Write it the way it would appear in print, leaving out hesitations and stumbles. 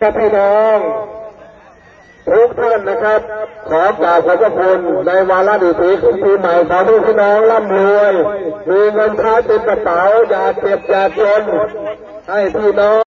พี่น้องทุกท่านนะครับขอกราบขอบพระคุณในวาระดิถีขึ้นปีใหม่ขอให้พี่น้องร่ำรวยมีเงินค้าเต็มกระเป๋าอย่าเจ็บอย่าจนให้พี่น้อง